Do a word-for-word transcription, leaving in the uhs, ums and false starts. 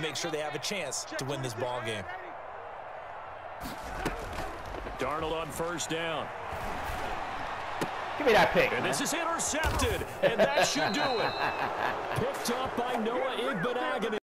make sure they have a chance to win this ball game. Darnold on first down. Give me that pick. And this is intercepted, and that should do it. Picked up by Noah Igbenogany.